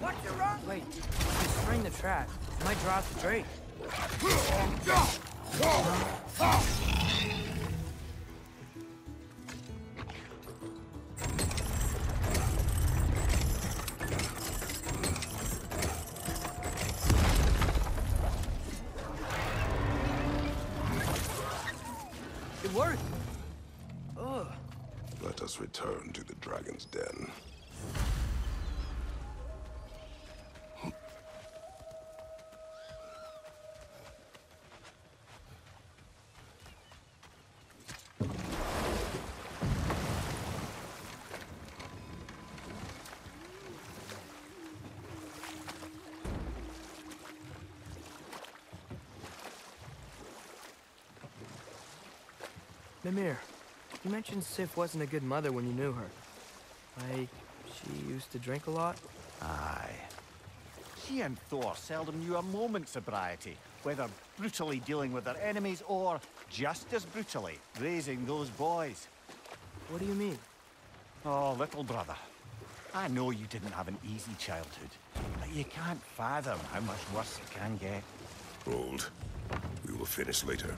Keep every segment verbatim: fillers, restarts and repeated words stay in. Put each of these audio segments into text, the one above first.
Wait, destroying the trap. It might draw out the Drake. It worked. Ugh. Let us return to the Dragon's Den. Mimir, you mentioned Sif wasn't a good mother when you knew her. Like, she used to drink a lot? Aye. She and Thor seldom knew a moment's sobriety, whether brutally dealing with their enemies or, just as brutally, raising those boys. What do you mean? Oh, little brother. I know you didn't have an easy childhood, but you can't fathom how much worse it can get. Hold. We will finish later.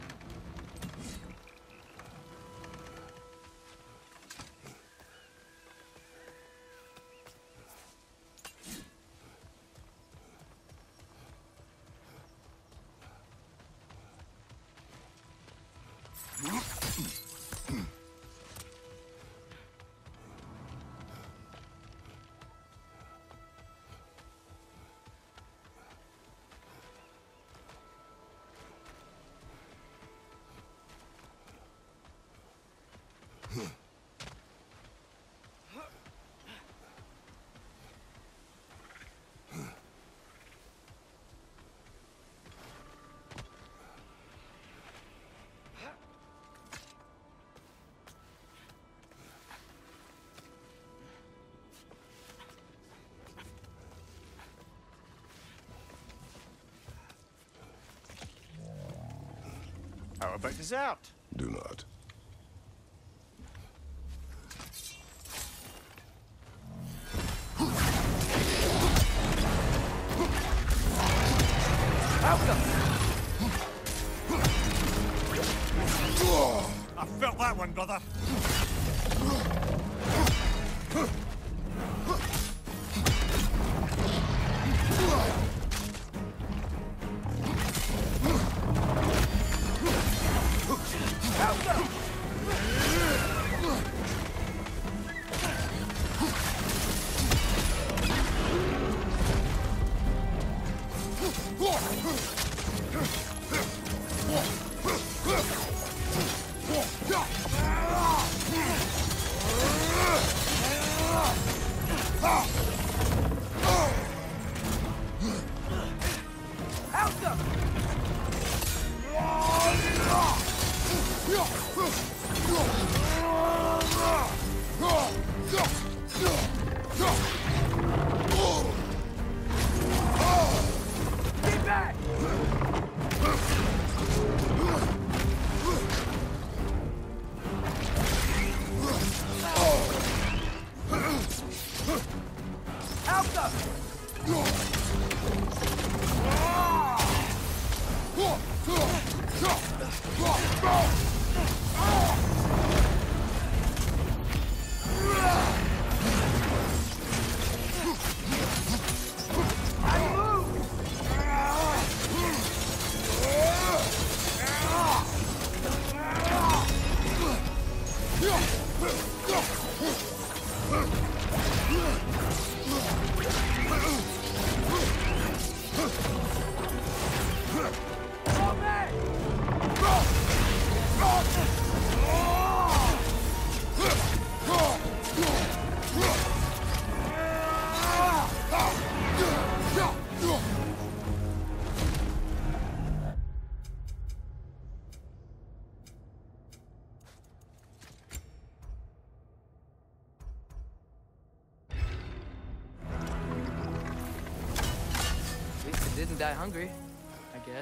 How about dessert? Do not. I felt that one, brother. Didn't die hungry, I guess.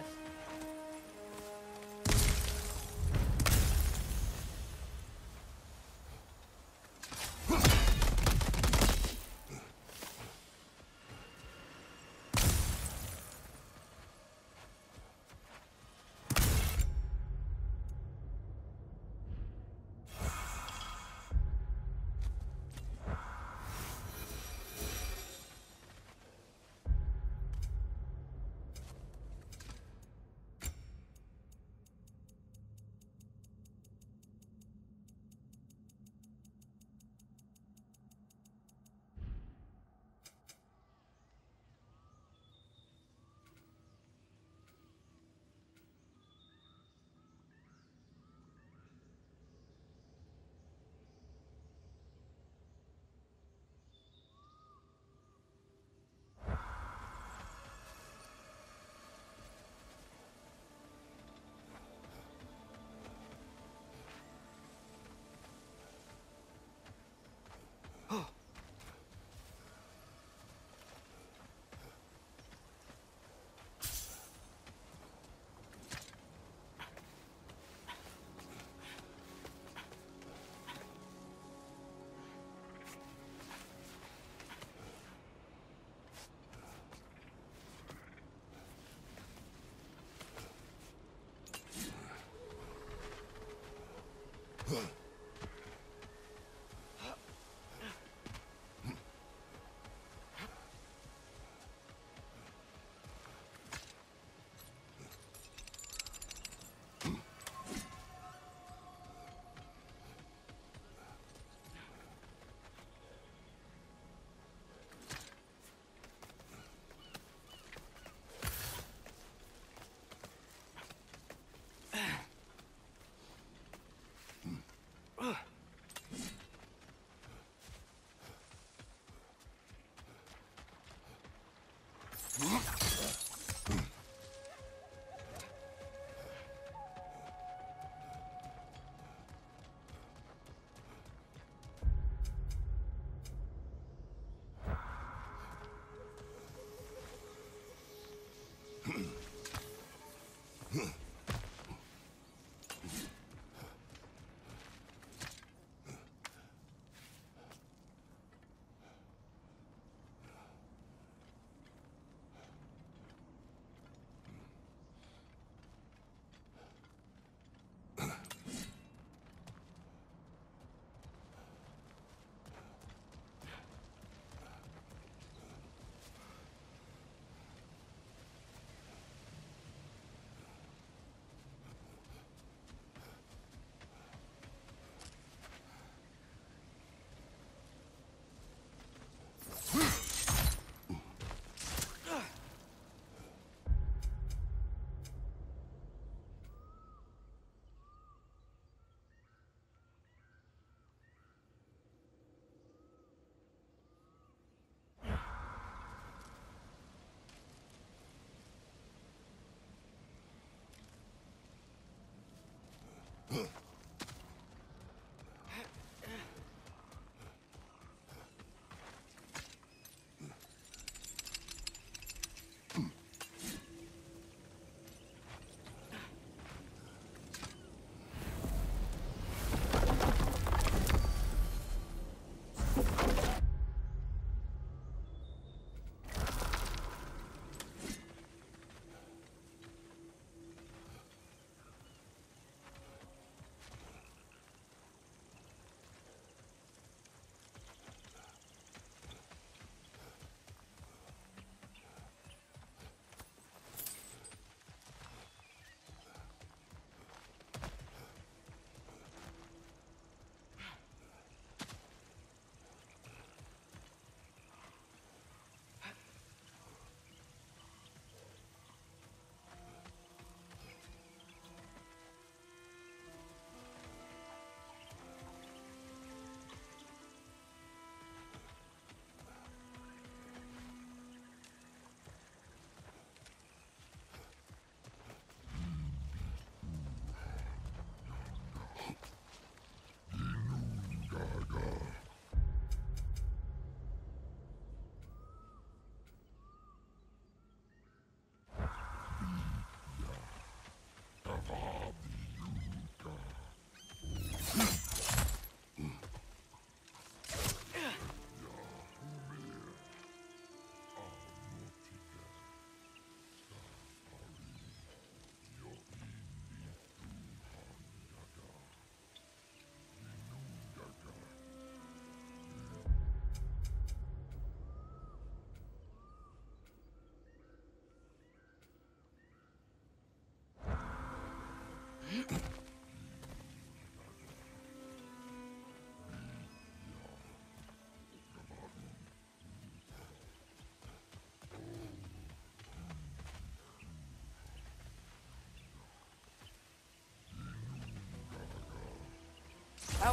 Out.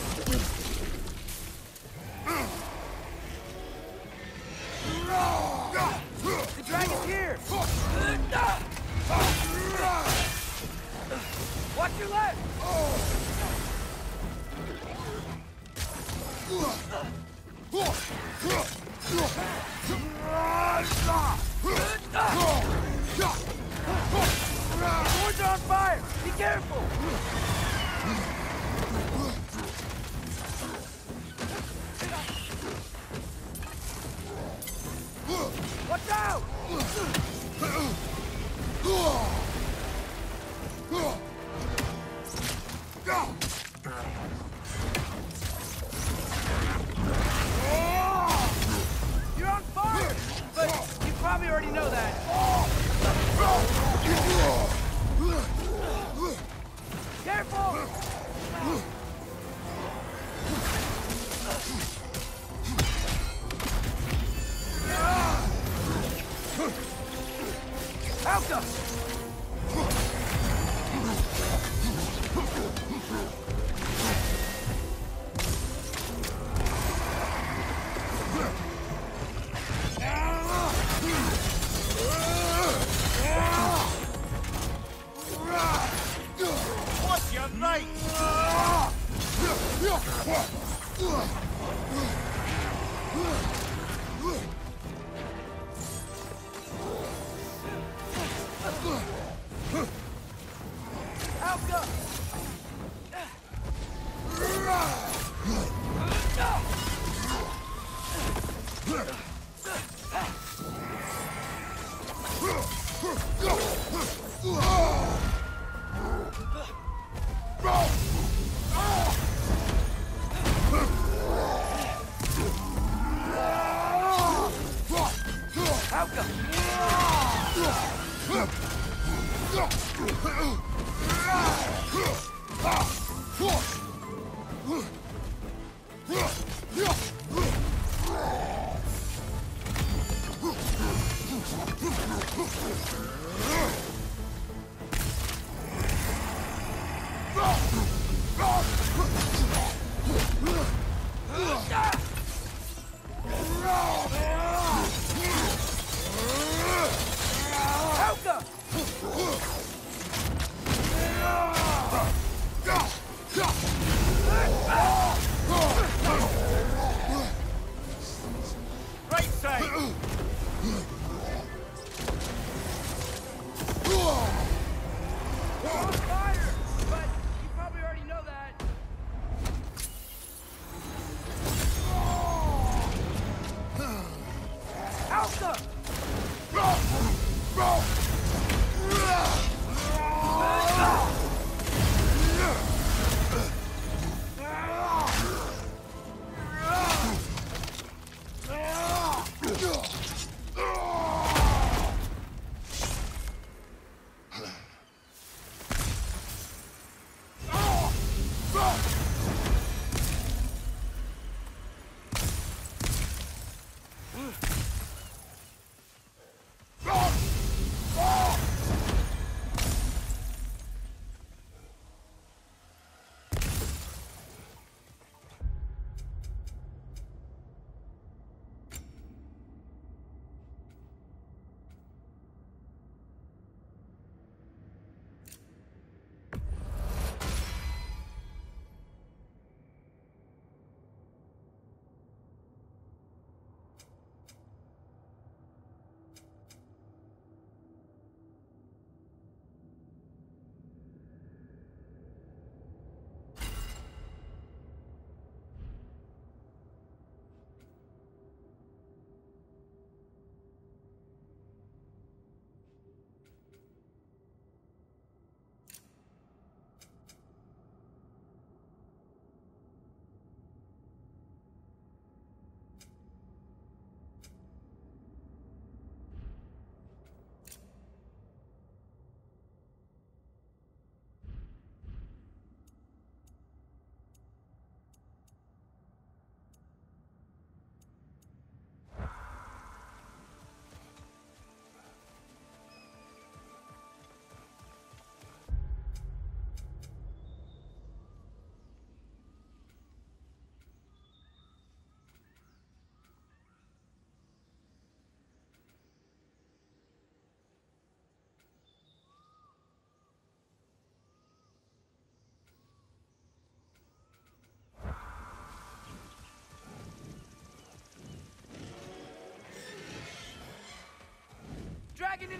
The dragon's here! Watch your left! Swords are on fire! Be careful! Watch out! You're on fire! But you probably already know that. Careful! Alka! What's your right? Alka!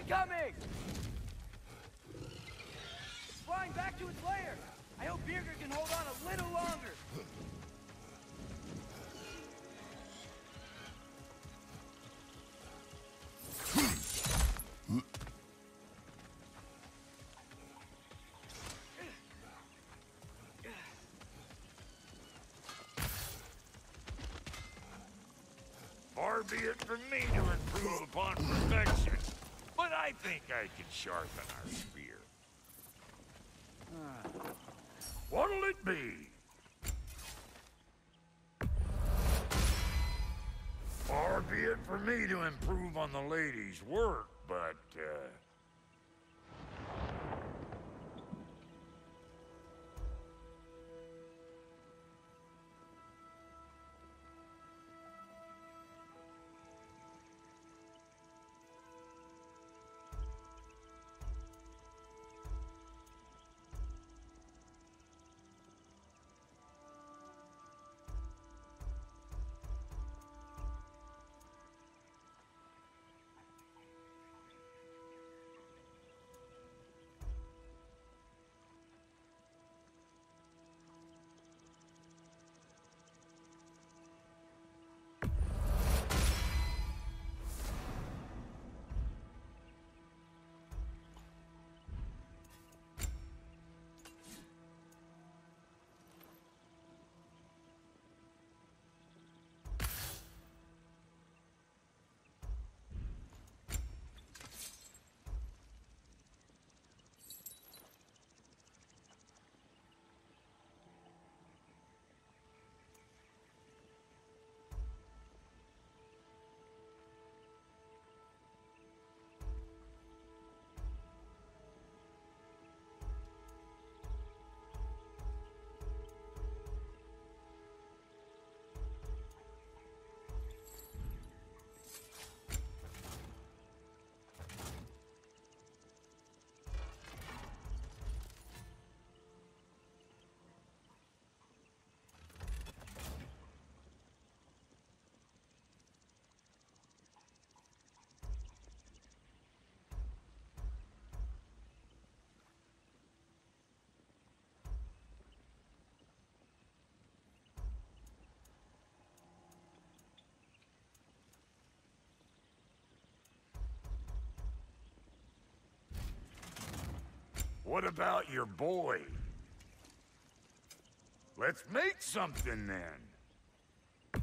Incoming! Flying back to its lair! I hope Birger can hold on a little longer! Far be it from me to improve upon perfection, but I think I can sharpen our spear. What'll it be? Far be it from me to improve on the lady's work, but, uh... What about your boy? Let's make something then.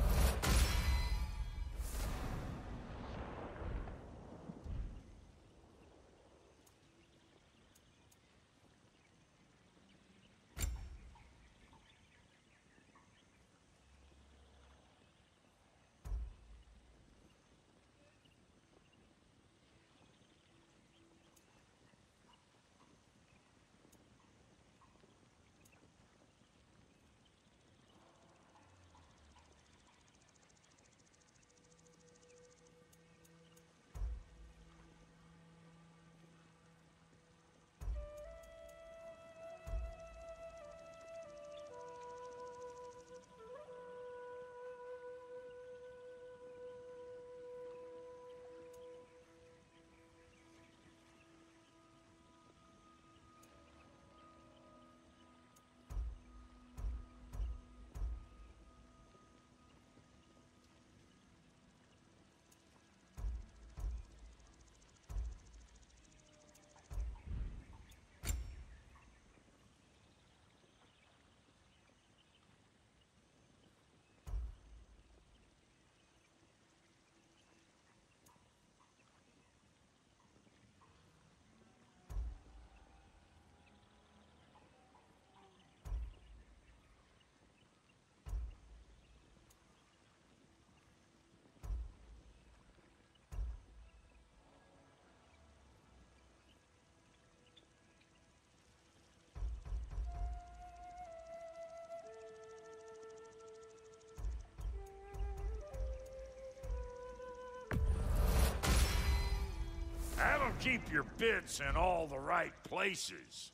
That'll keep your bits in all the right places.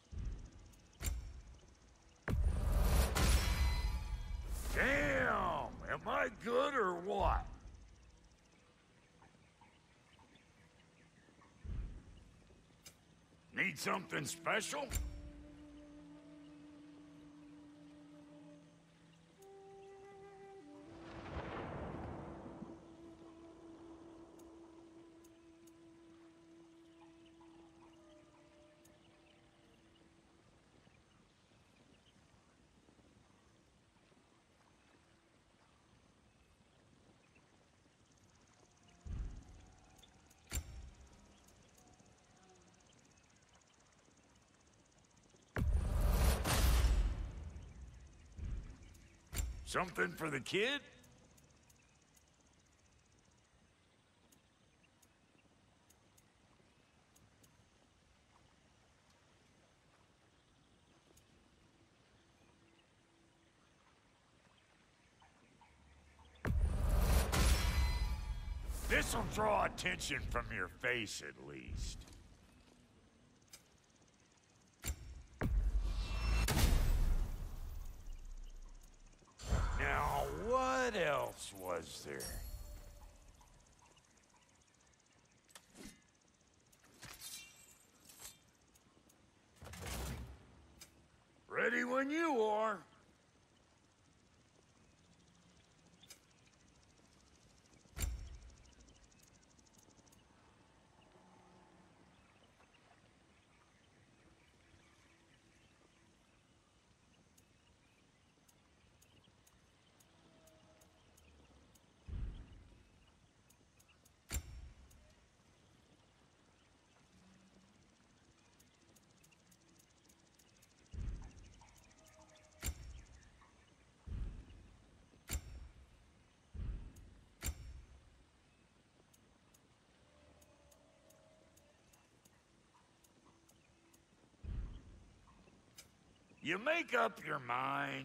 Damn! Am I good or what? Need something special? Something for the kid? This'll draw attention from your face, at least. Now, what else was there? Ready when you are. You make up your mind.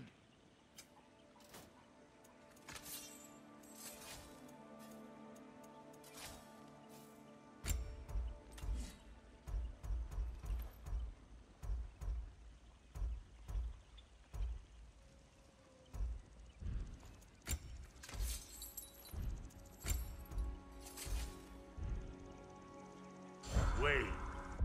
Wait.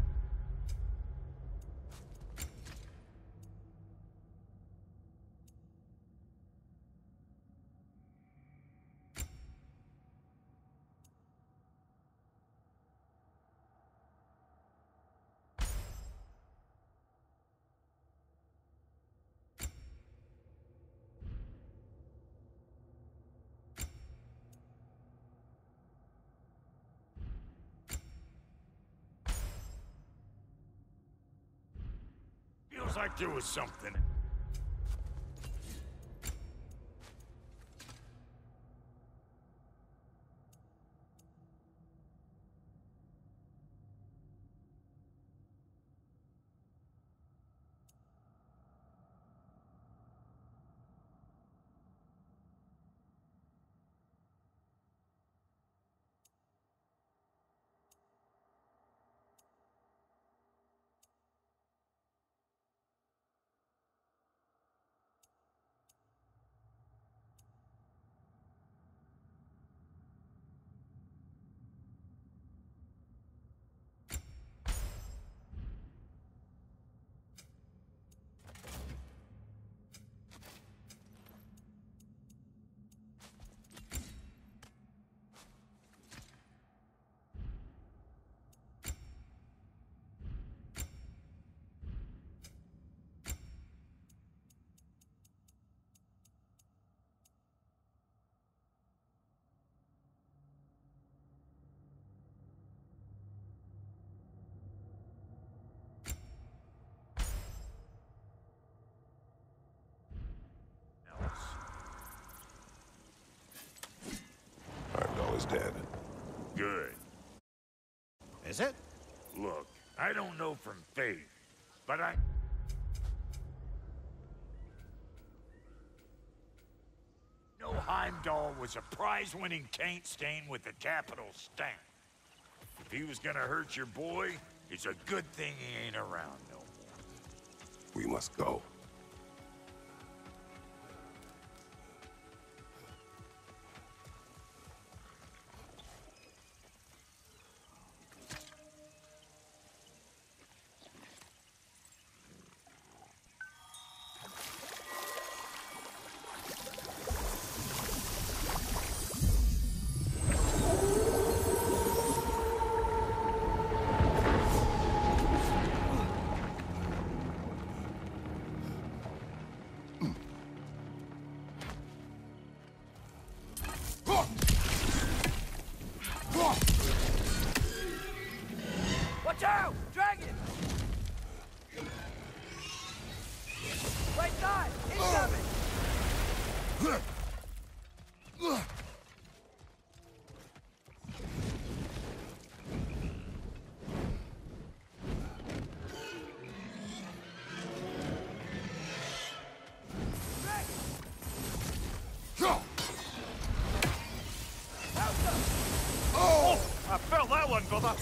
Feels like there was something. Heimdall is dead. Good. Is it? Look, I don't know from faith, but I... know Heimdall was a prize-winning taint stain with the capital stamp. If he was gonna hurt your boy, it's a good thing he ain't around no more. We must go.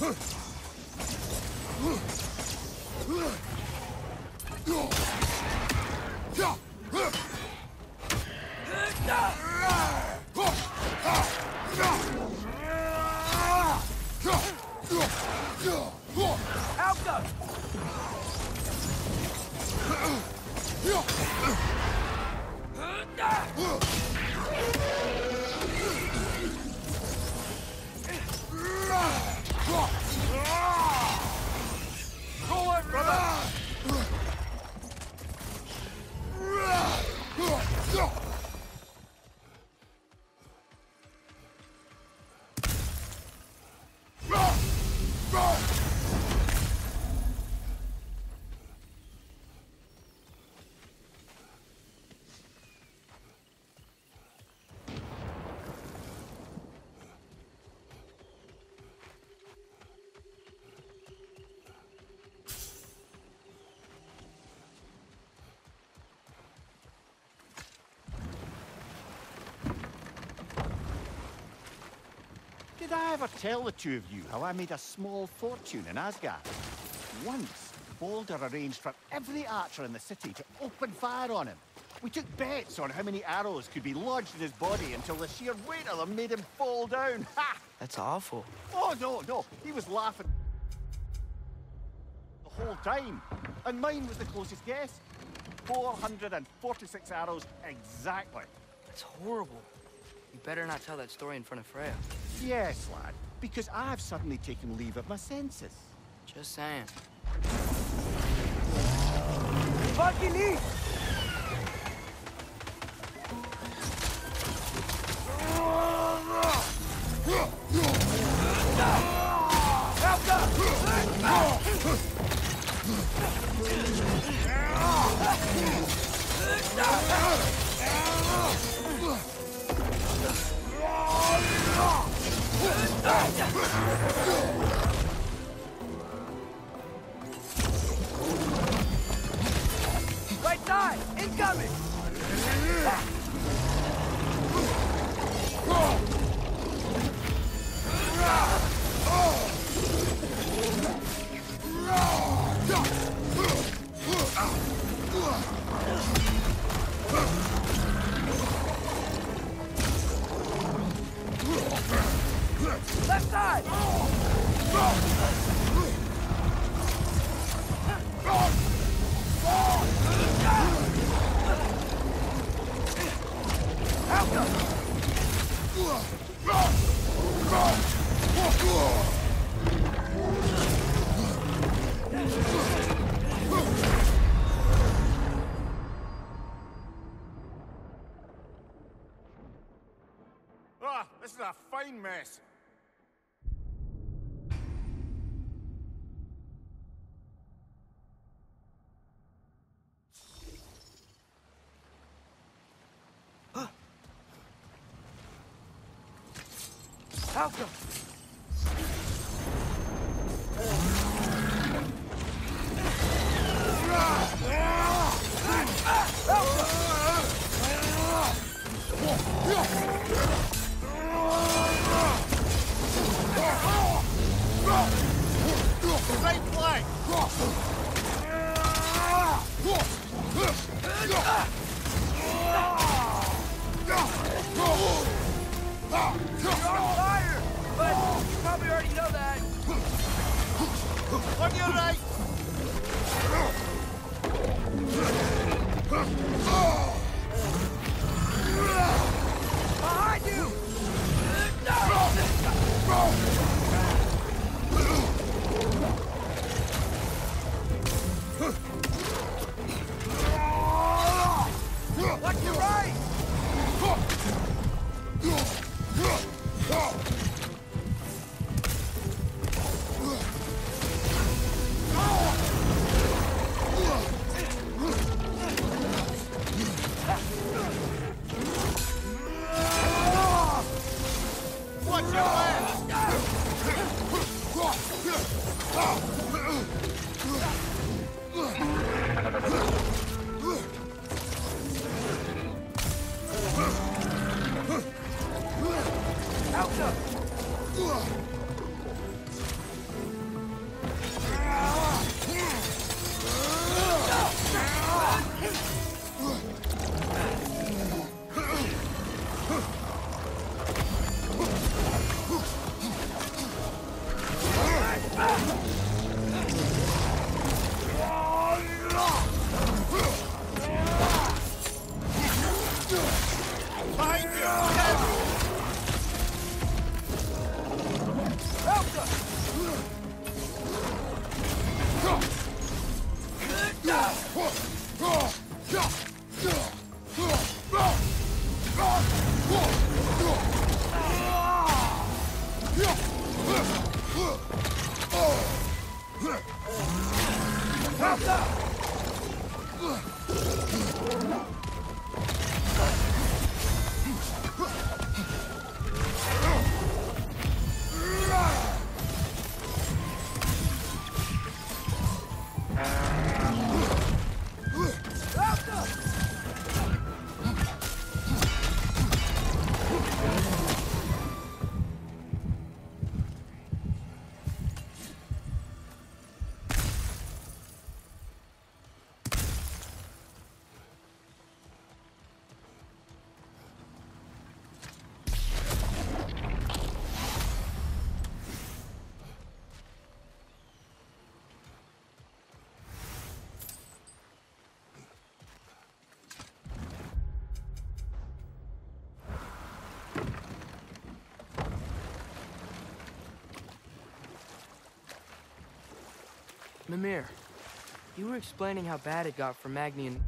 Did I ever tell the two of you how I made a small fortune in Asgard? Once, Baldur arranged for every archer in the city to open fire on him. We took bets on how many arrows could be lodged in his body until the sheer weight of them made him fall down. Ha! That's awful. Oh, no, no. He was laughing the whole time. And mine was the closest guess. four hundred forty-six arrows exactly. That's horrible. You better not tell that story in front of Freya. Yes, lad. Because I've suddenly taken leave of my senses. Just saying. Fucking eat! Right side! Incoming! Left side! Ah, this is a fine mess. Falco! Right flank! You're on fire! But you probably already know that. On your right! Behind you! Watch your right! Behind you! Mimir, you were explaining how bad it got for Magni and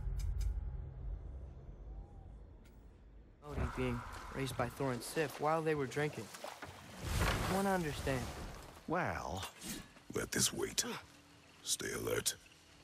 Modi being raised by Thor and Sif while they were drinking. I want to understand. Well... Let this wait. Stay alert.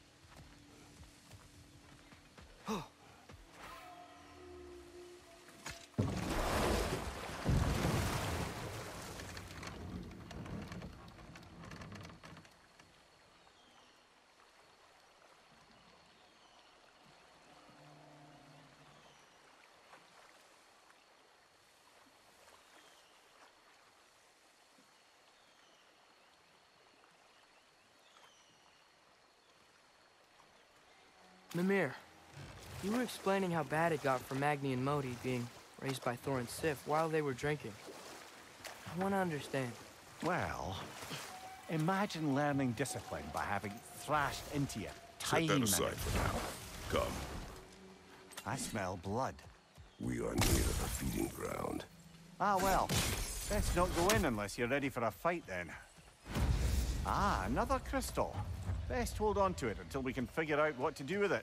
Mimir, you were explaining how bad it got for Magni and Modi being raised by Thor and Sif while they were drinking. I want to understand. Well... Imagine learning discipline by having thrashed into you time Set that and aside for now. Come. I smell blood. We are near the feeding ground. Ah, well. Best not go in unless you're ready for a fight, then. Ah, another crystal. Best hold on to it until we can figure out what to do with it.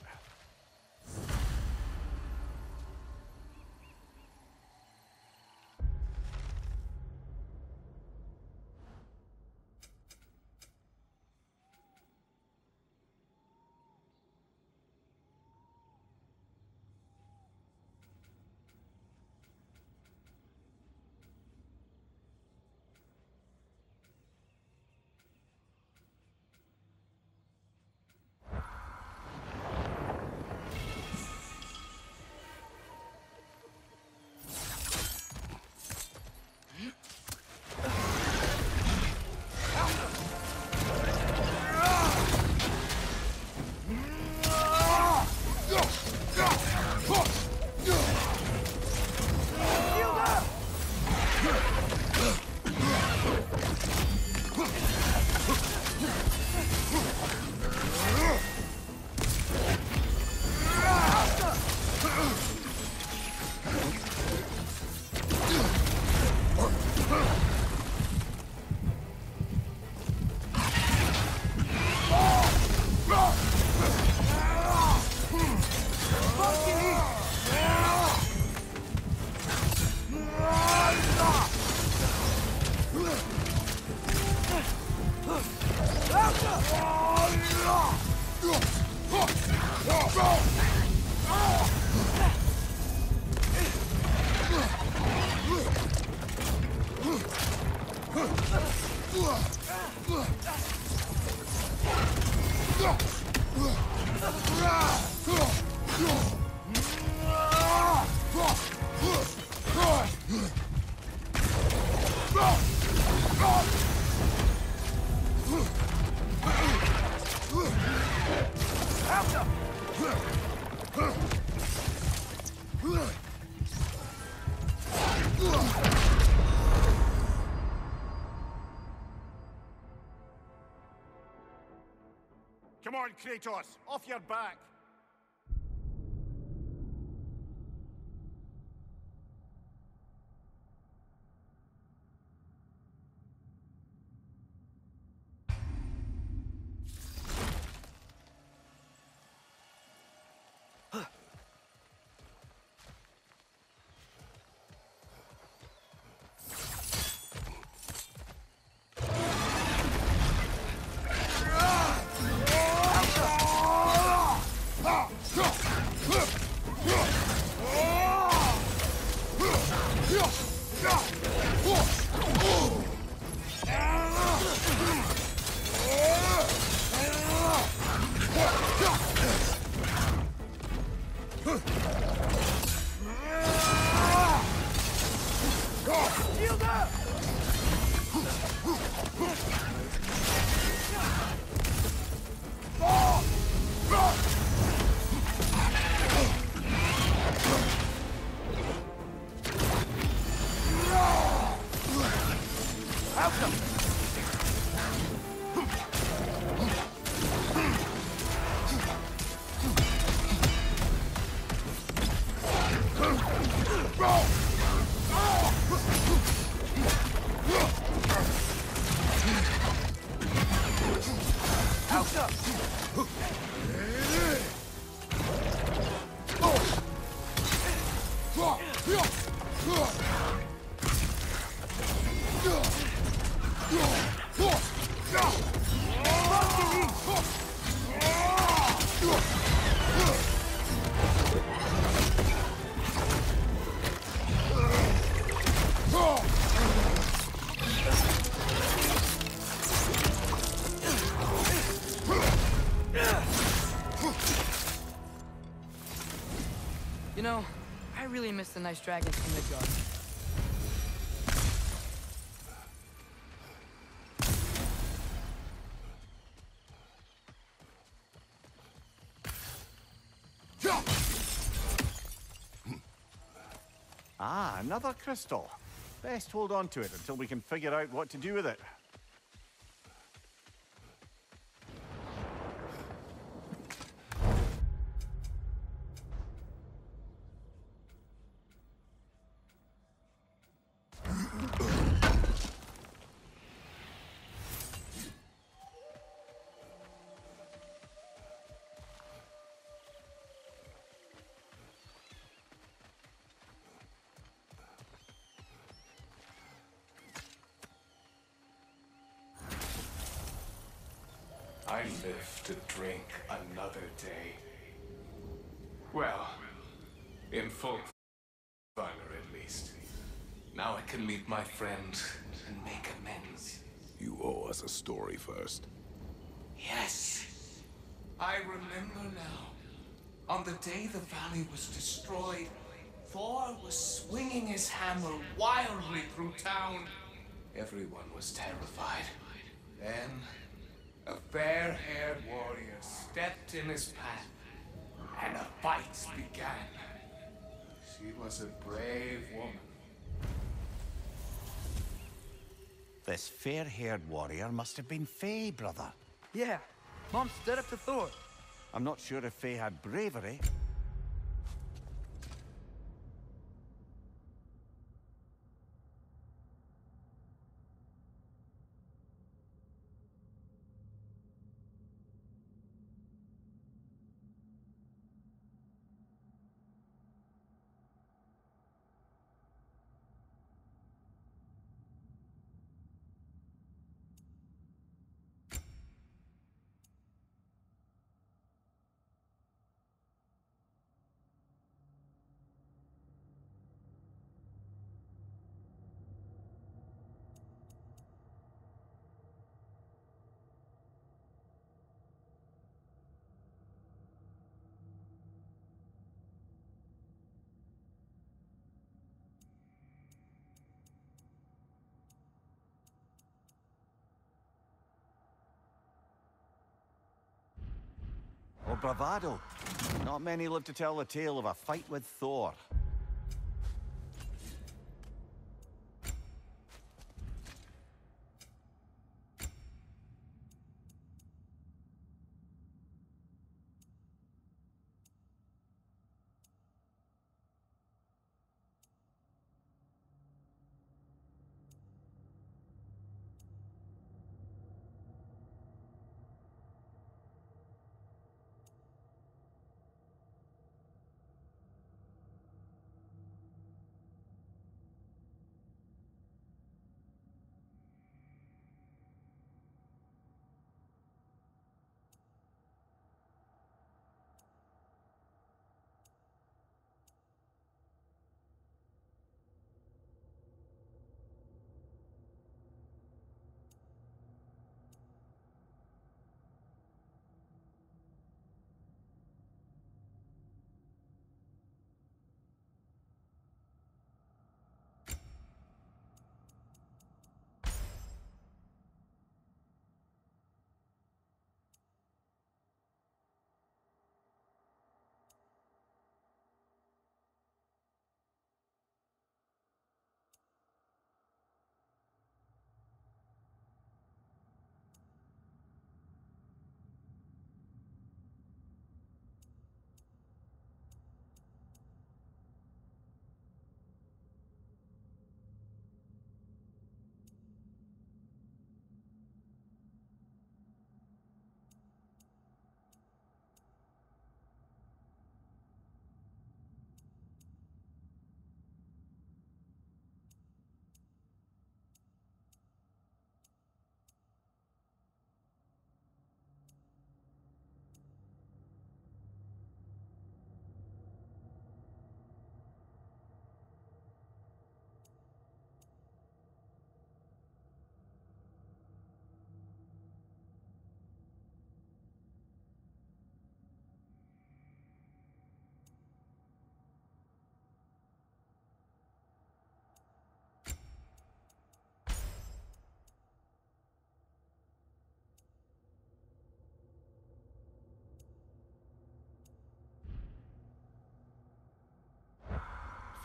Come on, Kratos! Off your back! You know, I really miss the nice dragons from Midgard. Ah, another crystal. Best hold on to it until we can figure out what to do with it. I live to drink another day. Well, in full honor at least. Now I can meet my friend and make amends. You owe us a story first. Yes, I remember now. On the day the valley was destroyed, Thor was swinging his hammer wildly through town. Everyone was terrified. Then, a fair-haired warrior stepped in his path, and a fight began. She was a brave woman. This fair-haired warrior must have been Faye, brother. Yeah, Mom stood up to Thor. I'm not sure if Faye had bravery. Oh, bravado. Not many live to tell the tale of a fight with Thor.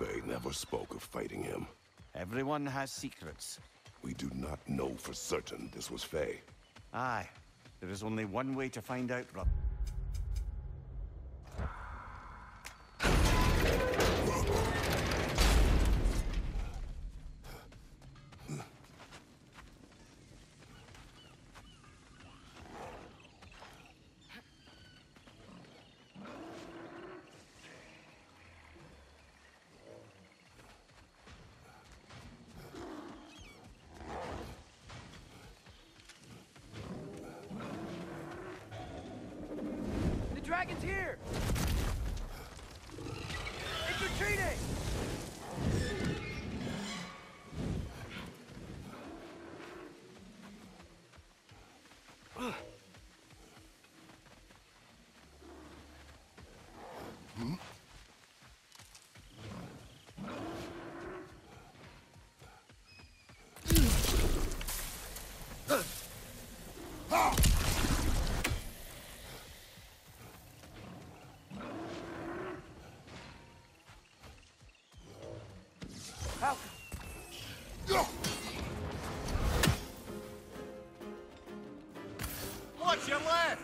Faye never spoke of fighting him. Everyone has secrets. We do not know for certain this was Faye. Aye. There is only one way to find out, Rob. The dragon's here! It's retreating! Watch your left!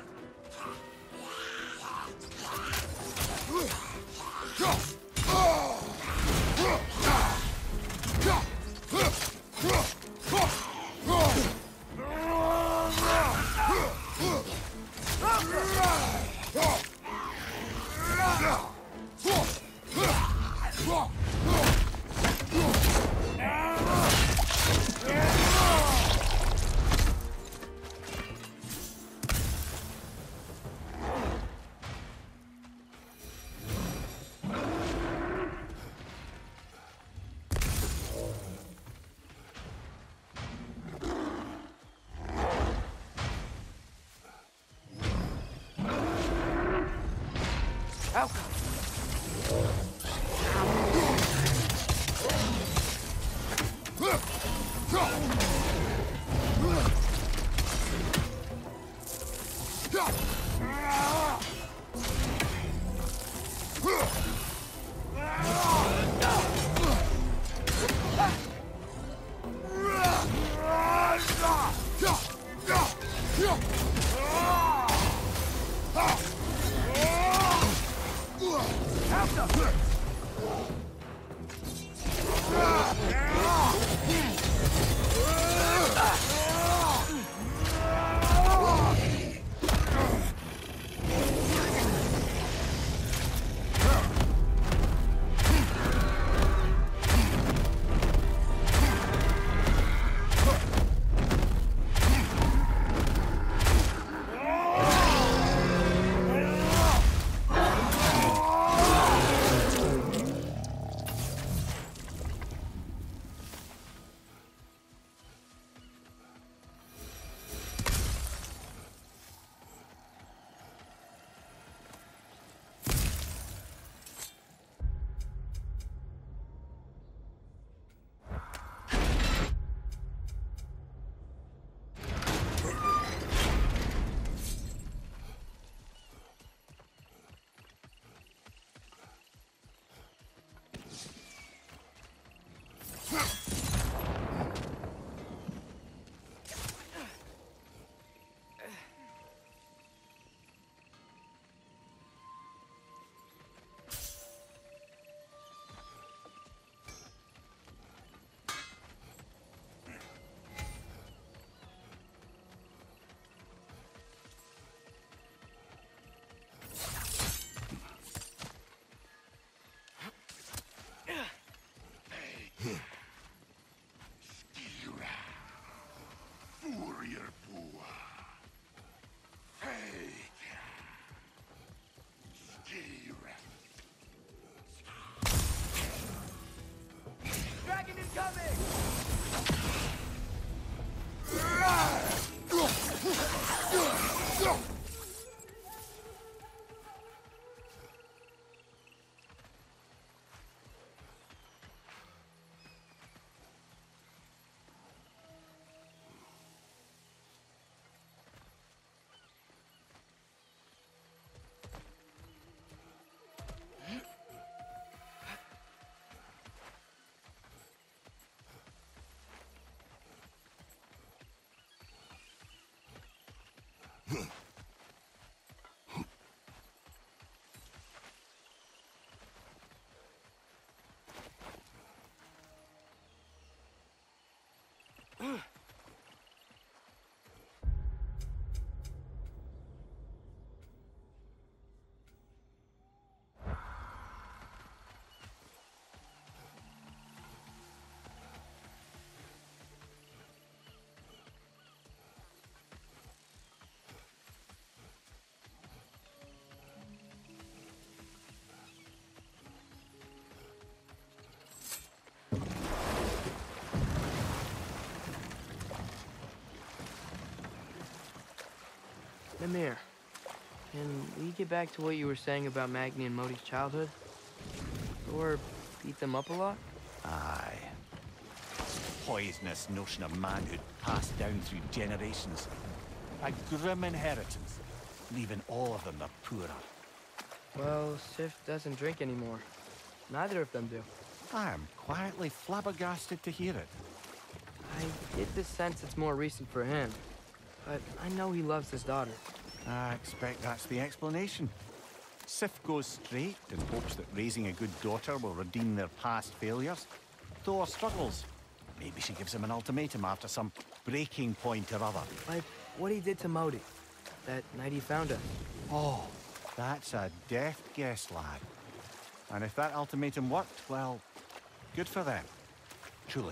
Emhyr, can we get back to what you were saying about Magni and Modi's childhood? Thor beat them up a lot? Aye. Poisonous notion of manhood passed down through generations. A grim inheritance, leaving all of them the poorer. Well, Sif doesn't drink anymore. Neither of them do. I am quietly flabbergasted to hear it. I get the sense it's more recent for him, but I know he loves his daughter. I expect that's the explanation. Sif goes straight and hopes that raising a good daughter will redeem their past failures. Thor struggles. Maybe she gives him an ultimatum after some breaking point or other. Like what he did to Modi, that night he found us. Oh, that's a deft guess, lad. And if that ultimatum worked, well, good for them. Truly.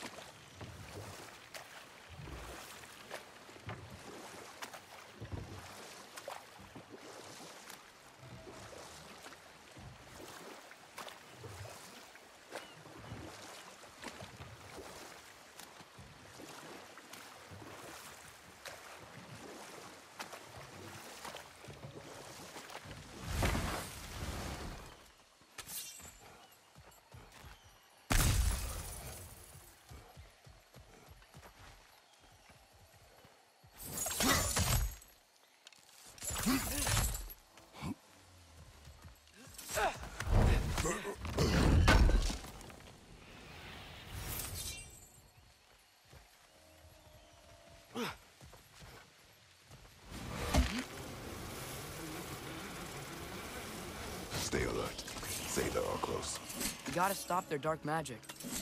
Stay alert. Say they're all close. We gotta stop their dark magic.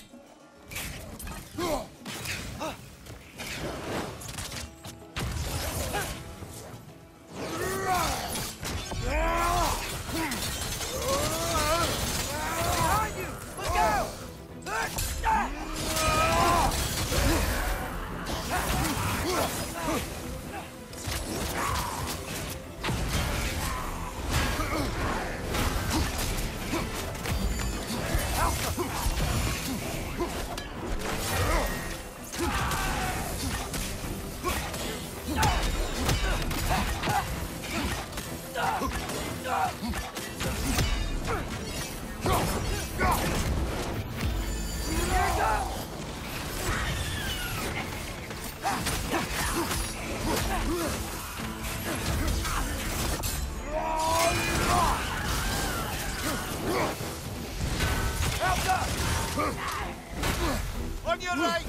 On your right!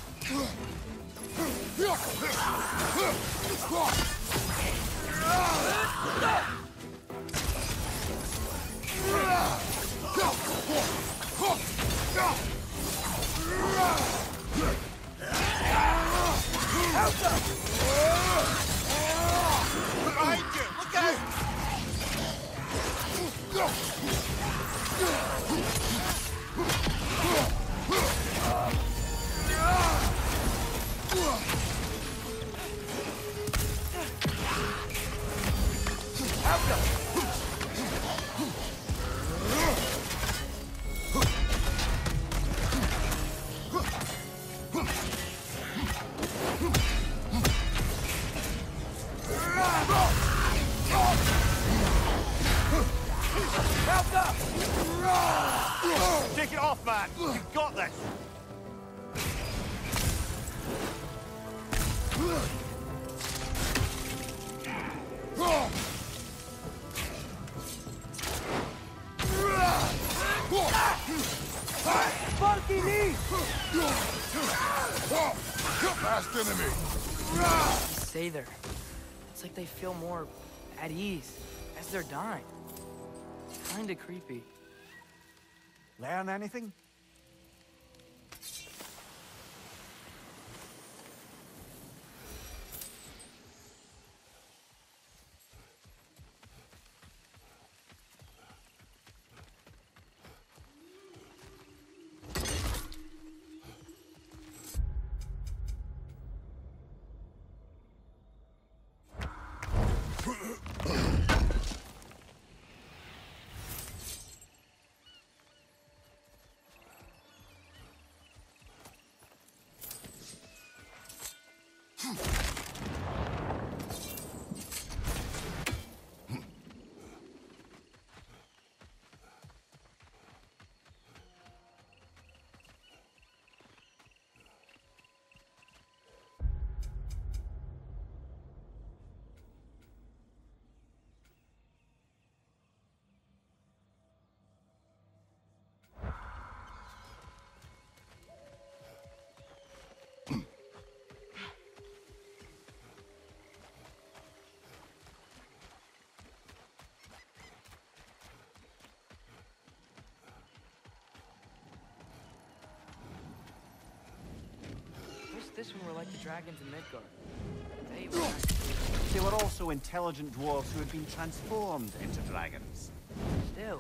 Behind you! Look out! Take it off, man! You've got this! Funky knee! Fast enemy! Sather. It's like they feel more at ease as they're dying. Kinda creepy. Learn anything? this one were like the dragons in Midgard. They were nice. They were also intelligent dwarves who had been transformed into dragons. Still.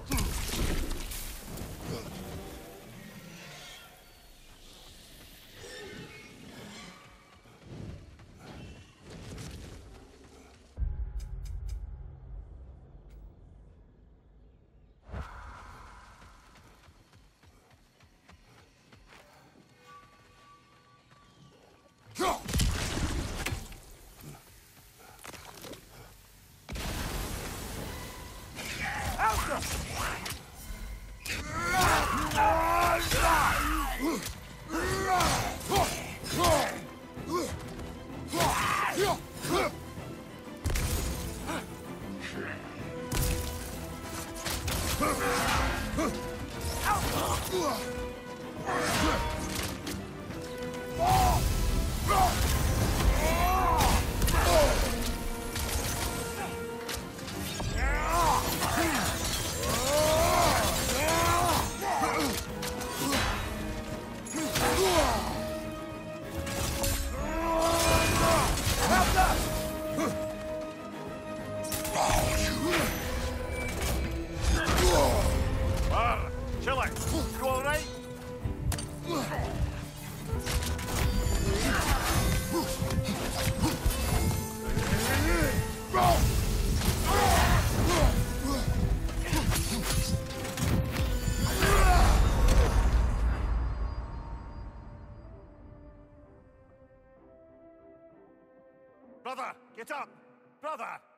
Brother, get up! Brother!